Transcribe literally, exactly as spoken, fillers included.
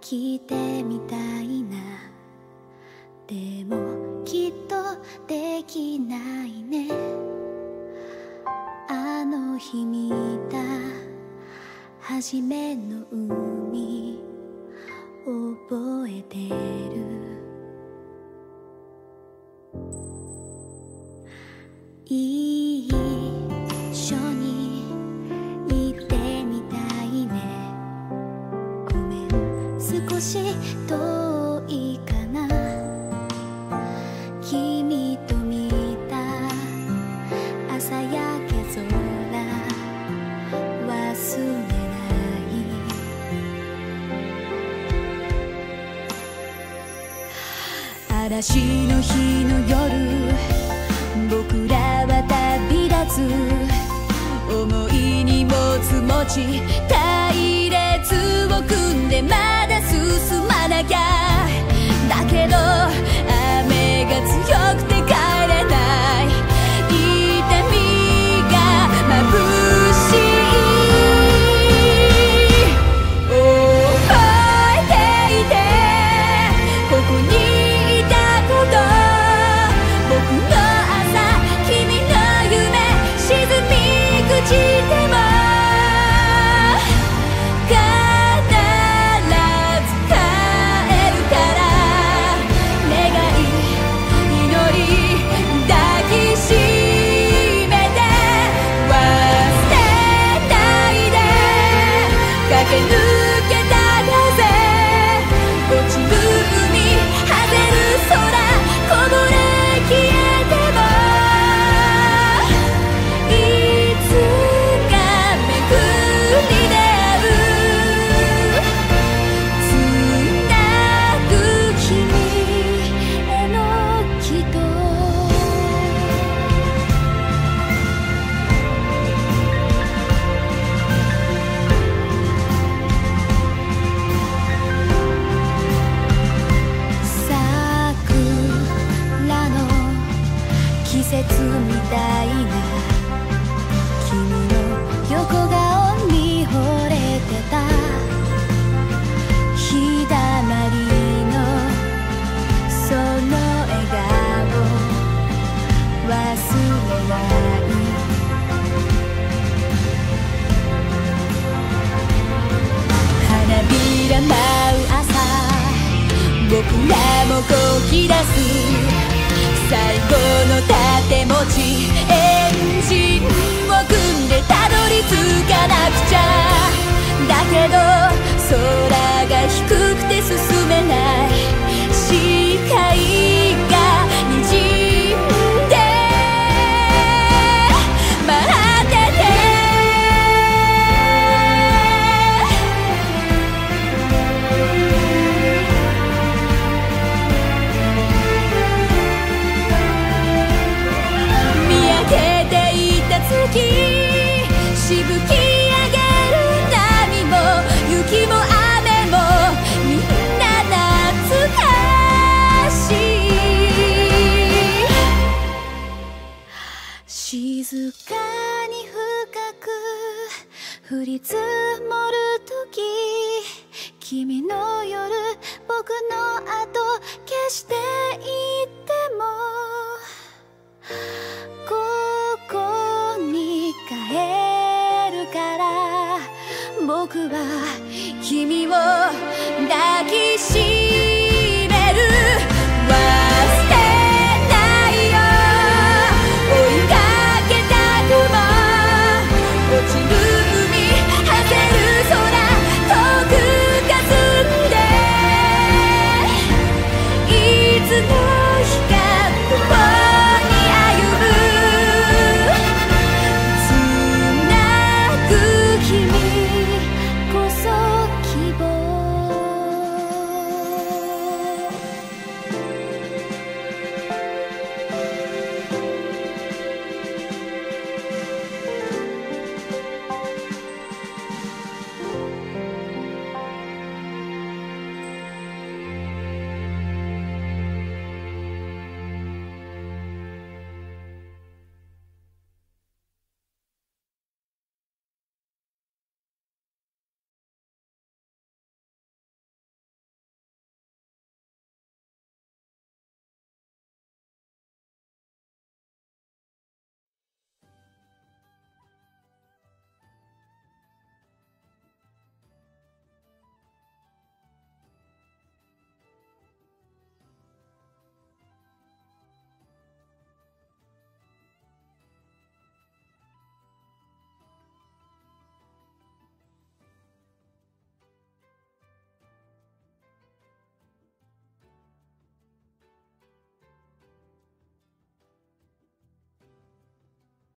きてみたいな。でもきっとできないね。あの日見た初めの海覚えてる。一緒に行ってみたいね。ごめん少し遠いかな。君と見た朝焼け空忘れない。嵐の日の夜僕らは旅立つ。思いに持つ持ち隊列を組んでまだ進まなきゃ。だけど雨が強くて帰れない。痛みが眩しい。覚えていてここにいたこと。僕の君の夢沈み朽ちても必ず帰るから願い祈り抱きしめて忘れないで。駆け抜けた風落ちる海外れる空こぼれ消えても季節みたいな君の横顔に惚れてた。日だまりのその笑顔忘れない。花びら舞う朝僕らもこき出す。最後の盾持ちエンジンを組んでたどり着かなくちゃ。だけど空が低くて進めない。視界が滲んで待ってて。月しぶき上げる波も雪も雨もみんな懐かしい。静かに深く降り積もる時君の夜僕の後消していってもここに帰るから僕は君を抱き